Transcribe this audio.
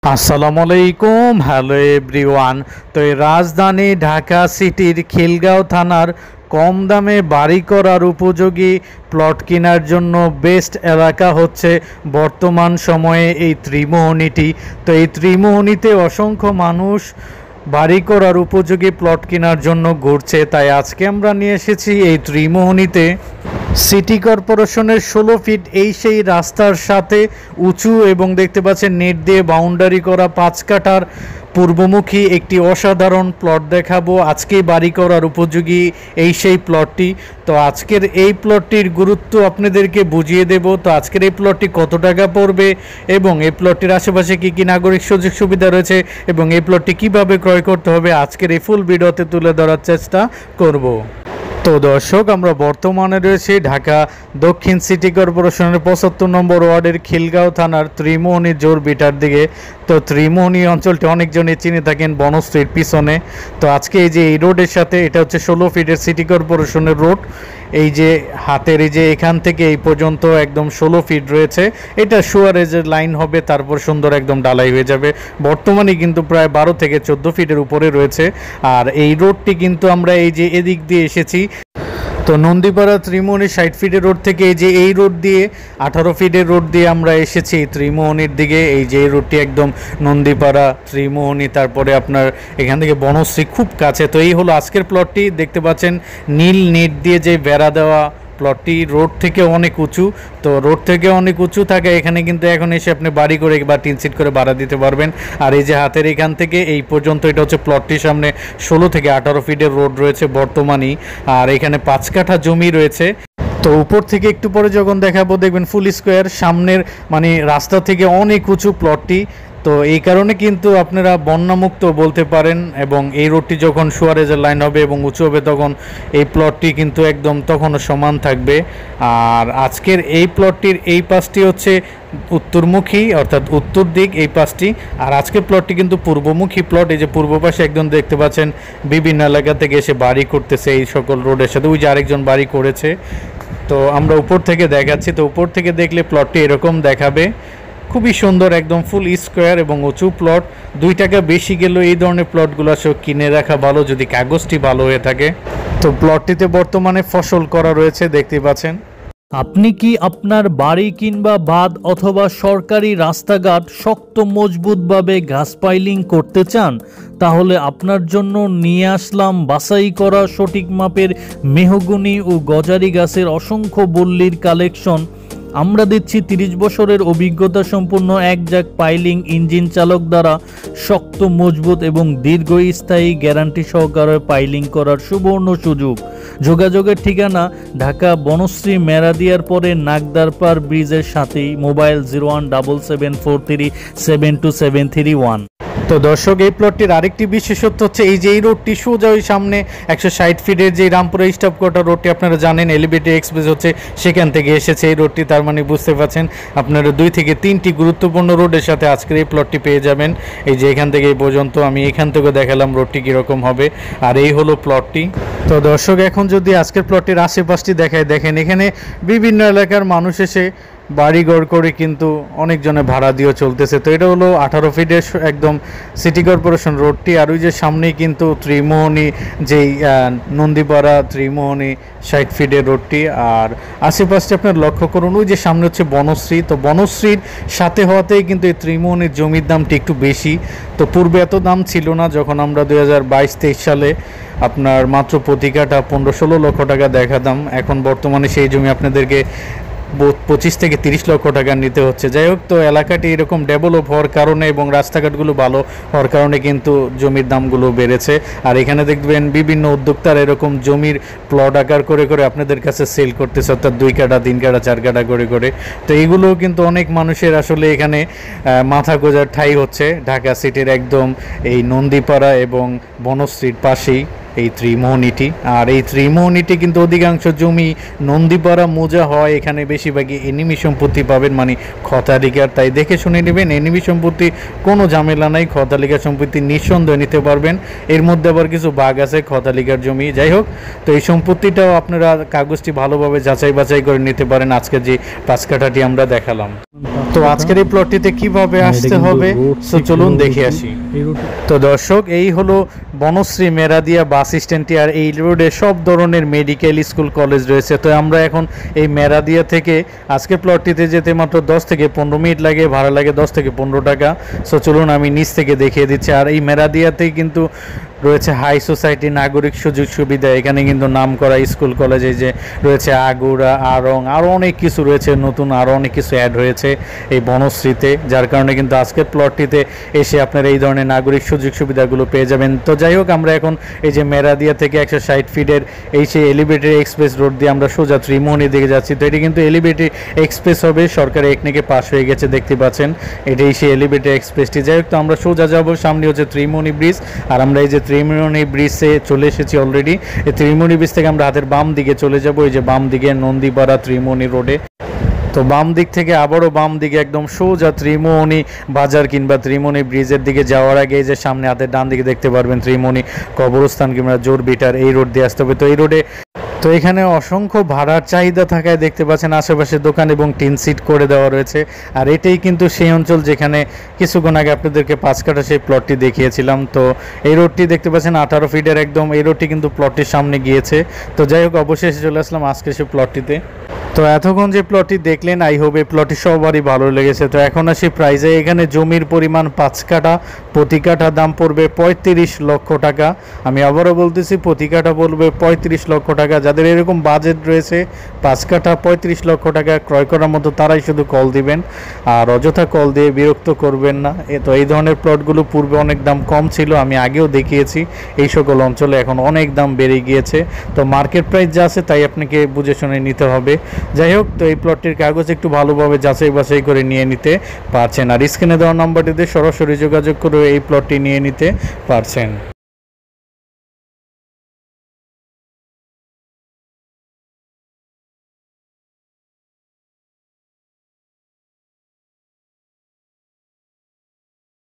আসসালামু আলাইকুম, hello everyone. তো এই রাজধানী ঢাকা সিটির খিলগাঁও থানার কম দামে বাড়ি করার উপযোগী প্লট কেনার জন্য বেস্ট এলাকা হচ্ছে বর্তমান সময়ে এই ত্রিমোহনীটি। তো এই ত্রিমোহনীতে অসংখ্য মানুষ বাড়ি করার উপযোগী প্লট কেনার জন্য ঘুরছে, তাই আজকে আমরা নিয়ে এসেছি এই ত্রিমোহনীতে। সিটি কর্পোরেশনের 16 ফিট এই সেই রাস্তার সাথে উঁচু এবং দেখতে পাচ্ছেন নেট দিয়ে বাউন্ডারি করা 5 কাঠার পূর্বমুখী একটি অসাধারণ প্লট দেখাবো। আজকেই বাড়ি করার উপযোগী এই সেই প্লটটি। তো আজকের এই প্লটটির গুরুত্ব আপনাদেরকে বুঝিয়ে দেব। তো আজকের এই প্লটটি কত টাকা পড়বে এবং এই প্লটটির আশেপাশে কী কী নাগরিক সুযোগ সুবিধা রয়েছে এবং এই প্লটটি কীভাবে ক্রয় করতে হবে আজকের এই ফুল ভিডিওতে তুলে ধরার চেষ্টা করব। তো দর্শক, আমরা বর্তমানে রয়েছি ঢাকা দক্ষিণ সিটি কর্পোরেশনের 75 নম্বর ওয়ার্ডের খিলগাঁও থানার ত্রিমোহনী জোর বিটার দিকে। তো ত্রিমোহনী অঞ্চলটি অনেকজনই চিনে থাকেন বনশ্রীর পিছনে। তো আজকে এই যে এই রোডের সাথে, এটা হচ্ছে 16 ফিটের সিটি কর্পোরেশনের রোড। এই যে হাতের এই যে এখান থেকে এই পর্যন্ত একদম 16 ফিট রয়েছে। এটা সুয়ারেজের লাইন হবে, তারপর সুন্দর একদম ডালাই হয়ে যাবে। বর্তমানে কিন্তু প্রায় 12 থেকে 14 ফিটের উপরে রয়েছে। আর এই রোডটি কিন্তু আমরা এই যে এদিক দিয়ে এসেছি। তো নন্দীপাড়া ত্রিমোহনী 60 ফিটের রোড থেকে এই যে এই রোড দিয়ে 18 ফিটের রোড দিয়ে আমরা এসেছি ত্রিমোহনীর দিকে। এই যে এই রোডটি একদম নন্দীপাড়া ত্রিমোহনী, তারপরে আপনার এখান থেকে বনশ্রী খুব কাছে। তো এই হলো আজকের প্লটটি। দেখতে পাচ্ছেন নীল নেট দিয়ে যে বেড়া দেওয়া প্লটটি রোড থেকে অনেক উঁচু। তো রোড থেকে অনেক উঁচু থাকে এখানে কিন্তু এখন এসে আপনি বাড়ি করে বা টিন সিট করে ভাড়া দিতে পারবেন। আর এই যে হাতের এখান থেকে এই পর্যন্ত এটা হচ্ছে প্লটটির সামনে 16 থেকে 18 ফিটের রোড রয়েছে বর্তমানই। আর এখানে 5 কাঠা জমি রয়েছে। তো উপর থেকে একটু পরে যখন দেখাবো দেখবেন ফুল স্কোয়ার, সামনের মানে রাস্তা থেকে অনেক উঁচু প্লটটি। তো এই কারণে কিন্তু আপনারা বন্যামুক্ত বলতে পারেন। এবং এই রোডটি যখন সুয়ারেজের লাইন হবে এবং উঁচু হবে তখন এই প্লটটি কিন্তু একদম তখনও সমান থাকবে। আর আজকের এই প্লটটির এই পাশটি হচ্ছে উত্তরমুখী, অর্থাৎ উত্তর দিক এই পাশটি। আর আজকের প্লটটি কিন্তু পূর্বমুখী প্লট। এই যে পূর্ব পাশে একদম দেখতে পাচ্ছেন বিভিন্ন এলাকা থেকে এসে বাড়ি করতেছে এই সকল রোডের সাথে। ওই যে আরেকজন বাড়ি করেছে। তো আমরা উপর থেকে দেখাচ্ছি। তো উপর থেকে দেখলে প্লটটি এরকম দেখাবে, খুবই সুন্দর, একদম ফুল স্কোয়ার এবং উঁচু প্লট। 2 টাকা বেশি গেলেও এই ধরনের প্লটগুলো সব কিনে রাখা ভালো যদি কাগজটি ভালো হয়ে থাকে। তো প্লটটিতে বর্তমানে ফসল করা রয়েছে, দেখতে পাচ্ছেন। আপনি কি আপনার বাড়ি কিংবা বাঁধ অথবা সরকারি রাস্তাঘাট শক্ত মজবুতভাবে ঘাস পাইলিং করতে চান? তাহলে আপনার জন্য নিয়ে আসলাম বাছাই করা সঠিক মাপের মেহগনি ও গজারি গাছের অসংখ্য বল্লির কালেকশন। আমরা দিচ্ছি 30 বছরের অভিজ্ঞতা সম্পন্ন একজাক পাইলিং ইঞ্জিন চালক দ্বারা শক্ত মজবুত এবং দীর্ঘস্থায়ী গ্যারান্টি সহকারে পাইলিং করার সুবর্ণ সুযোগ। যোগাযোগের ঠিকানা ঢাকা বনশ্রী মেরাদিয়ার পরে নাগদারপাড় ব্রিজের সাথেই। মোবাইল 017743727331। তো দর্শক, এই প্লটটির আরেকটি বিশেষত্ব হচ্ছে এই যে এই রোডটি সোজা ওই সামনে 160 ফিটের যে রামপুরা স্টপ কোয়ার্টার রোডটি আপনারা জানেন, এলিভেটেড এক্সপ্রেস হচ্ছে সেখান থেকে এসেছে এই রোডটি। তার মানে বুঝতে পারছেন আপনারা 2 থেকে 3টি গুরুত্বপূর্ণ রোডের সাথে আজকের এই প্লটটি পেয়ে যাবেন। এই যে এখান থেকে এই পর্যন্ত আমি এখান থেকে দেখালাম রোডটি কীরকম হবে। আর এই হলো প্লটটি। তো দর্শক, এখন যদি আজকের প্লটটির আশেপাশটি দেখায়, দেখেন এখানে বিভিন্ন এলাকার মানুষ এসে বাড়িঘর করে কিন্তু অনেকজনে ভাড়া দিয়েও চলতেছে। তো এটা হলো 18 ফিটের একদম সিটি কর্পোরেশন রোডটি। আর ওই যে সামনেই কিন্তু ত্রিমোহনী, যেই নন্দীপাড়া ত্রিমোহনী 60 ফিটের রোডটি। আর আশেপাশে আপনার লক্ষ্য করুন, ওই যে সামনে হচ্ছে বনশ্রী। তো বনশ্রীর সাথে হওয়াতেই কিন্তু এই ত্রিমোহনীর জমির দামটি একটু বেশি। তো পূর্বে এত দাম ছিল না, যখন আমরা 2022-23 সালে আপনার মাত্র প্রতি কাঠা 15-16 লক্ষ টাকা দেখাতাম। এখন বর্তমানে সেই জমি আপনাদেরকে 25 থেকে 30 লক্ষ টাকা নিতে হচ্ছে। যাই হোক, তো এলাকাটি এরকম ডেভেলপ হওয়ার কারণে এবং রাস্তাঘাটগুলো ভালো হওয়ার কারণে কিন্তু জমির দামগুলো বেড়েছে। আর এখানে দেখবেন বিভিন্ন উদ্যোক্তারা এরকম জমির প্লট আকার করে করে আপনাদের কাছে সেল করতেছে, অর্থাৎ 2 কাঠা 3 কাঠা 4 কাঠা করে করে। তো এইগুলোও কিন্তু অনেক মানুষের আসলে এখানে মাথা গোঁজার ঠাঁই হচ্ছে ঢাকা সিটির একদম এই নন্দীপাড়া এবং বনশ্রীর পাশেই এই ত্রিমোহনীটি। আর এই ত্রিমোহনীটি কিন্তু অধিকাংশ জমি নন্দীপাড়া মোজা হয়। এখানে বেশিরভাগই এনিমি সম্পত্তি পাবেন, মানে খতালিকার। তাই দেখে শুনে নেবেন, এনিমি সম্পত্তি কোনো ঝামেলা নাই, খতালিকার সম্পত্তি নিঃসন্দেহে নিতে পারবেন। এর মধ্যে আবার কিছু ভাগ আছে খতালিকার জমি। যাই হোক, তো এই সম্পত্তিটাও আপনারা কাগজটি ভালোভাবে যাচাই বাছাই করে নিতে পারেন আজকে যে 5 কাঠাটি আমরা দেখালাম। তো আজকের এই প্লটটিতে কিভাবে আসতে হবে তো চলুন দেখে আসি। তো দর্শক, এই হলো বনশ্রী মেরাদিয়া বাস স্ট্যান্ডটি, আর এই রোডে সব ধরনের মেডিকেল স্কুল কলেজ রয়েছে। তো আমরা এখন এই মেরাদিয়া থেকে আজকের প্লটটিতে যেতে মাত্র 10 থেকে 15 মিনিট লাগে, ভাড়া লাগে 10 থেকে 15 টাকা। সো চলুন আমি নিচ থেকে দেখিয়ে দিচ্ছি। আর এই মেরাদিয়াতেই কিন্তু রয়েছে হাই সোসাইটি, নাগরিক সুযোগ সুবিধা, এখানে কিন্তু নাম করা স্কুল কলেজ, এই যে রয়েছে আগুড়া, আড়ং, আরও অনেক কিছু রয়েছে, নতুন আরও অনেক কিছু অ্যাড হয়েছে এই বনশ্রীতে, যার কারণে কিন্তু আজকের প্লটটিতে এসে আপনারা এই ধরনের নাগরিক সুযোগ সুবিধাগুলো পেয়ে যাবেন। তো যাই হোক, আমরা এখন এই যে মেরাদিয়া থেকে 160 ফিটের এই সেই এলিভেটেড এক্সপ্রেস রোড দিয়ে আমরা সোজা ত্রিমোহনী দিকে যাচ্ছি। তো এটি কিন্তু এলিভেটেড এক্সপ্রেস হবে, সরকারি একনেকে পাশ হয়ে গেছে, দেখতে পাচ্ছেন এটাই সেই এলিভেটেড এক্সপ্রেসটি। যাই হোক, তো আমরা সোজা যাবো, সামনে হচ্ছে ত্রিমোহনী ব্রিজ, আর আমরা এই যে ত্রিমোহনী ব্রিজে চলে এসেছি অলরেডি। এই ত্রিমোহনী ব্রিজ থেকে আমরা হাতের বাম দিকে চলে যাব, এই যে বাম দিকে নন্দীপাড়া ত্রিমোহনী রোডে। তো বাম দিক থেকে আবারও বাম দিকে একদম সোজা ত্রিমোহনী বাজার কিংবা ত্রিমোহনী ব্রিজের দিকে যাওয়ার আগে যে সামনে হাতের ডান দিকে দেখতে পারবেন ত্রিমোহনী কবরস্থান কিংবা জোর বিটার, এই রোড দিয়ে আসতে হবে। তো এই রোডে তো এখানে অসংখ্য ভাড়ার চাহিদা থাকায় দেখতে পাচ্ছেন আশেপাশে দোকান এবং টিন সিট করে দেওয়া রয়েছে। আর এটাই কিন্তু সেই অঞ্চল যেখানে কিছুক্ষণ আগে আপনাদেরকে 5 কাঠা সেই প্লটটি দেখিয়েছিলাম। তো এই রোডটি দেখতে পাচ্ছেন 18 ফিটের একদম, এই রোডটি কিন্তু প্লটটির সামনে গিয়েছে। তো যাই হোক, অবশেষে চলে আসলাম আজকে সেই প্লটটিতে। তো এতক্ষণ যে প্লটটি দেখলেন, আই হোপ এই প্লটটি সবারই ভালো লেগেছে। তো এখন আসি প্রাইজে। এখানে জমির পরিমাণ 5 কাঠা, প্রতি কাঠা দাম পড়বে 35 লক্ষ টাকা। আমি আবারও বলতেছি, প্রতি কাঠা পড়বে 35 লক্ষ টাকা। যাদের এরকম বাজেট রয়েছে 5 কাঠা 35 লক্ষ টাকা ক্রয় করার মতো, তারাই শুধু কল দিবেন, আর অযথা কল দিয়ে বিরক্ত করবেন না। তো এই ধরনের প্লটগুলো পূর্বে অনেক দাম কম ছিল, আমি আগেও দেখিয়েছি এই সকল অঞ্চলে, এখন অনেক দাম বেড়ে গিয়েছে। তো মার্কেট প্রাইস যা আছে তাই আপনাকে বুঝে শুনে নিতে হবে। যাই হোক, তো এই প্লটটির কাগজ একটু ভালোভাবে যাচাই বাছাই করে নিয়ে নিতে পারছেন, আর স্ক্রিনে দেওয়া নাম্বারটিতে সরাসরি যোগাযোগ করে এই প্লটটি নিয়ে নিতে পারছেন।